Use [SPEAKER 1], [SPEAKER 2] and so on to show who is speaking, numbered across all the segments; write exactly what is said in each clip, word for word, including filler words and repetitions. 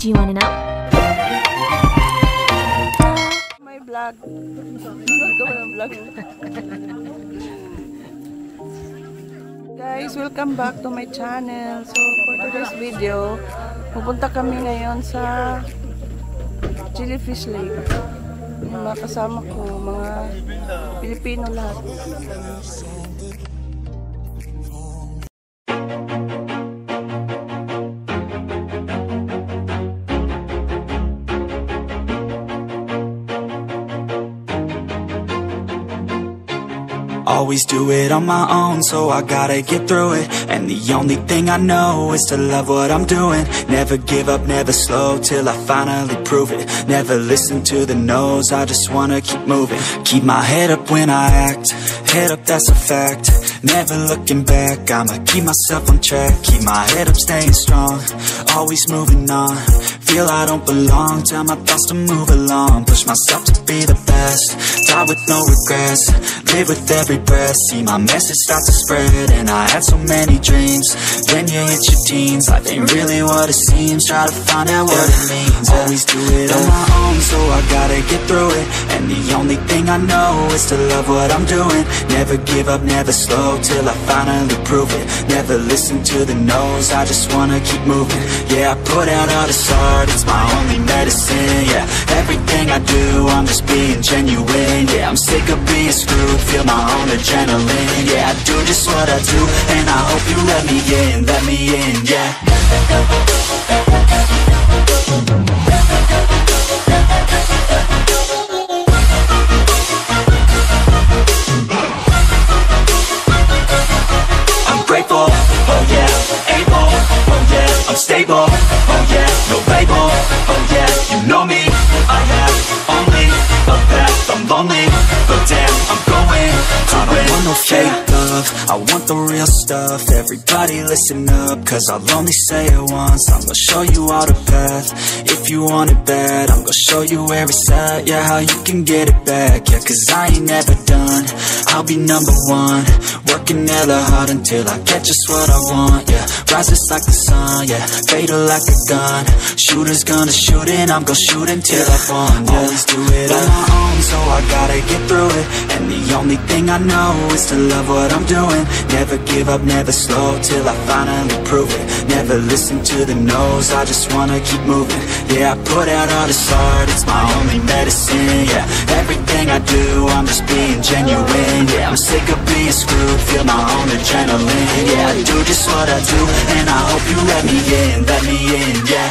[SPEAKER 1] Do you want to know?
[SPEAKER 2] My vlog. vlog. Guys, welcome back to my channel. So, for today's video, pupunta kami ngayon sa Jellyfish Lake. Yung mga kasama ko, mga Pilipino lahat.
[SPEAKER 3] Always do it on my own, so I gotta get through it. And the only thing I know is to love what I'm doing. Never give up, never slow, till I finally prove it. Never listen to the no's, I just wanna keep moving. Keep my head up when I act, head up, that's a fact. Never looking back, I'ma keep myself on track. Keep my head up, staying strong, always moving on. Feel I don't belong, tell my thoughts to move along. Push myself to be the best, die with no regrets. Live with every breath, see my message start to spread. And I had so many dreams, then you hit your teens. Life ain't really what it seems, try to find out what it means. Always do it on my own, so I gotta get through it. And the only thing I know is to love what I'm doing. Never give up, never slow, till I finally prove it. Never listen to the no's, I just wanna keep moving. Yeah, I put out all this art, it's my only medicine. Yeah, everything I do, I'm just being genuine. Yeah, I'm sick of being screwed, feel my own adrenaline. Yeah, I do just what I do, and I hope you let me in, let me in, yeah. I'm grateful, oh yeah, able, oh yeah, I'm stable, oh yeah, no label, oh yeah, you know me, I have only a path, I'm lonely, but damn, I'm going to win. I don't want no fake love, I want the real stuff. Everybody listen up, cause I'll only say it once. I'm gonna show you all the path, if you want it bad. I'm gonna show you where it's at, yeah, how you can get it back. Yeah, cause I ain't never done, I'll be number one. Working hella hard until I get just what I want, yeah. Rises like the sun, yeah, fatal like a gun. Shooter's gonna shoot and I'm gonna shoot until I've won, yeah. Always do it on my own, so I gotta get through it. And the only thing I know is to love what I'm doing. Never give up, never slow, till I finally prove it. Never listen to the no's, I just wanna keep moving. Yeah, I put out all this art, it's my only medicine. Yeah, everything I do, I'm just being genuine. Yeah, I'm sick of being screwed, feel my own adrenaline. Yeah, I do just what I do, and I hope you let me in, let me in, yeah.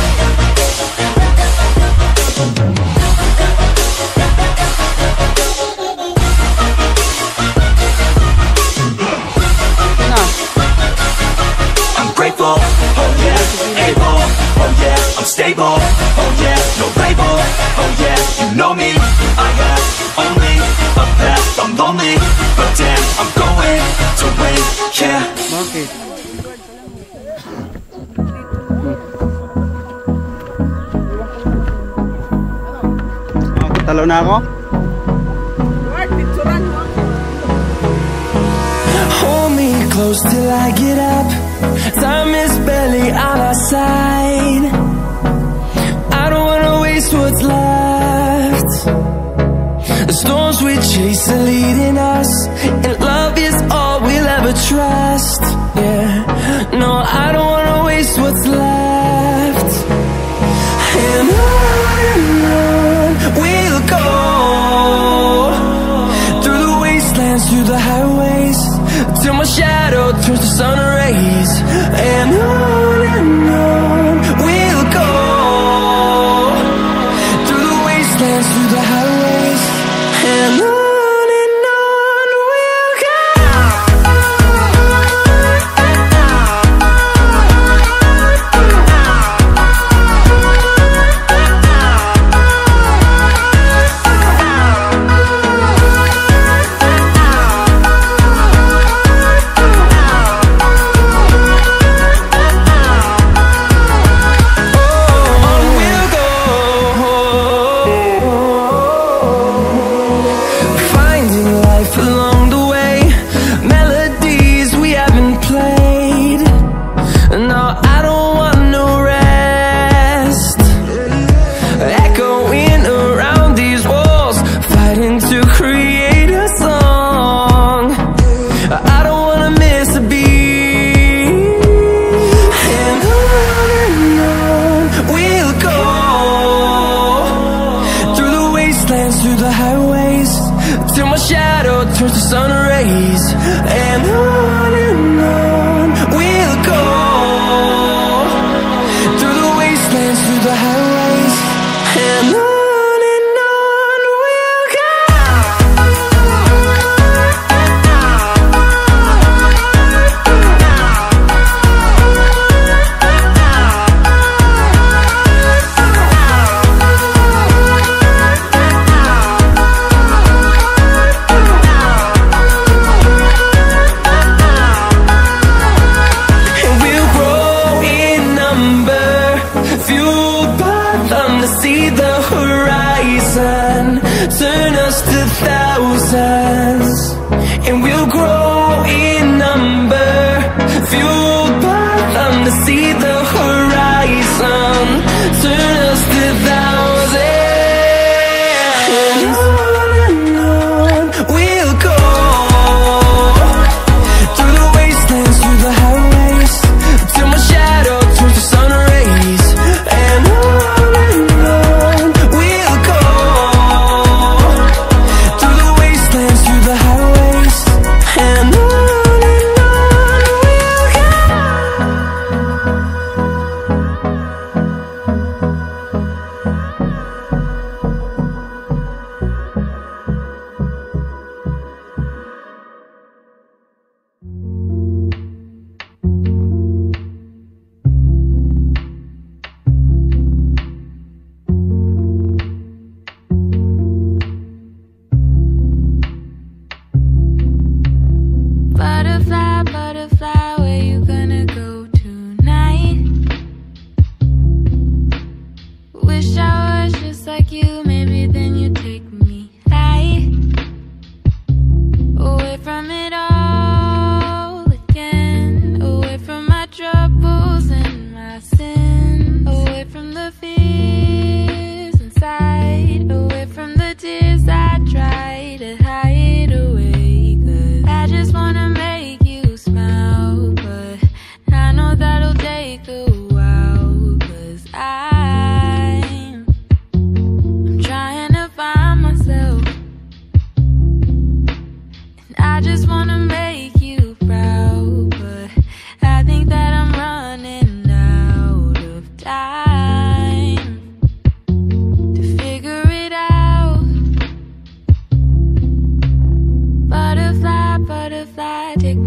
[SPEAKER 3] Oh yeah, able, oh yeah, I'm stable, oh yeah, no label, oh yeah, you know me, I have only a path, I'm lonely, but damn, I'm going to win, yeah. Okay.
[SPEAKER 4] Talo na ako?
[SPEAKER 5] Hold me close till I get up. Time is barely on our side. I don't wanna waste what's left. The storms we chase are leading us, and love is all we'll ever trust. Yeah, no, I don't wanna waste what's left. And on and on we'll go, through the wastelands, through the highways, till my shadow turns to sun rays. And on and on we'll go, through the wastelands, through the highways. And on and on we'll go.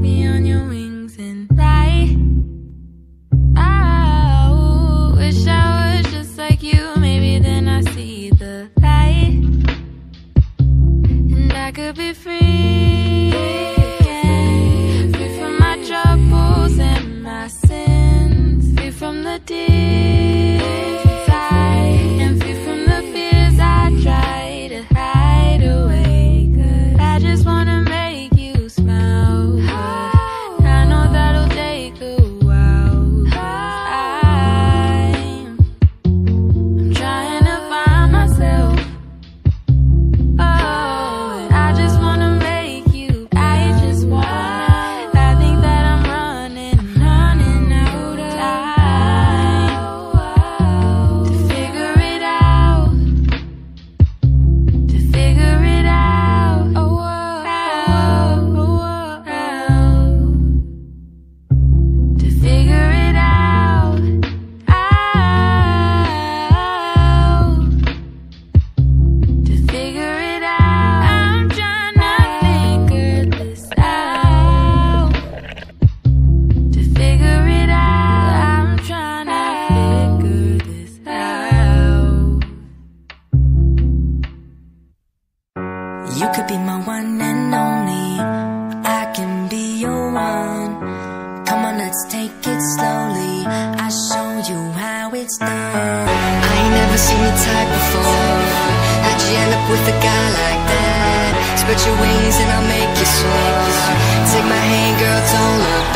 [SPEAKER 1] me on your wings and fly. Oh, wish I was just like you. Maybe then I see the light, and I could be free again. Free from my troubles and my sins. Free from the tears inside, and free from the fears I try to hide away. 'Cause I just wanna make you smile, but I know that'll take a while. 'Cause I'm, I'm trying to find myself. Oh, and I just wanna make you. I just wanna. I think that I'm running, running out of time to figure it out, to figure it out. Oh, oh, oh, oh, oh. To figure it out, out. To figure it out. I'm trying to figure this out. To figure it out. I'm trying to figure this out.
[SPEAKER 4] You could be my one and only. I can be your one. Come on, let's take it slowly. I'll show you how it's done. I ain't never seen your type before. How'd you end up with a guy like that? Spread your wings and I'll make you soar. Take my hand, girl, don't look